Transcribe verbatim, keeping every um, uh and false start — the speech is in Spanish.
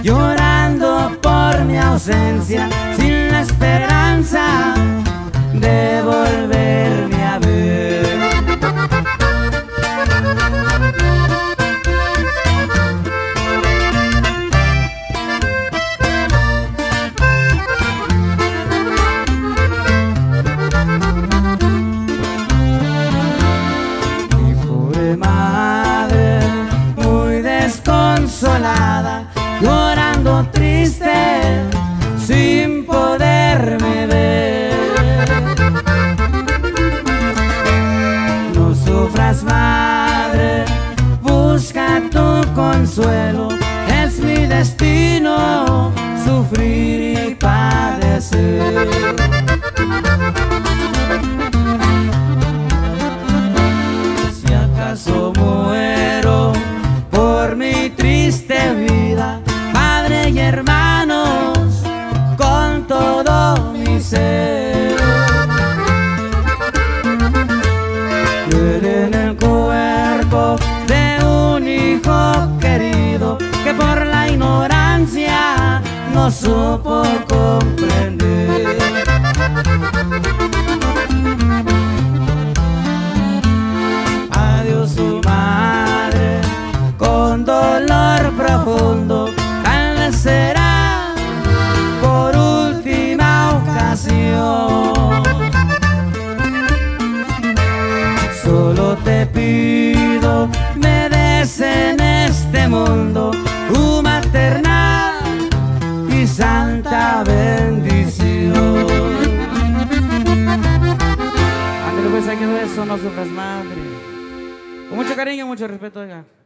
llorando por mi ausencia, sin la esperanza de volverme a ver. Mi pobre madre, muy desconsolada, llorando triste, sin poderme ver. No sufras, madre, busca tu consuelo, es mi destino sufrir y padecer. Si acaso muero por mi triste vida, padre y hermanos, con todo mi ser, duele en el cuerpo de un hijo querido que por la ignorancia no supo comprender. Adiós, su madre, con dolor profundo, tal vez será por última ocasión. Solo te pido me des en este mundo tu maternal y santa bendición. Ándale pues, ahí quedó eso, no sufras, madre. Con mucho cariño, mucho respeto, oiga.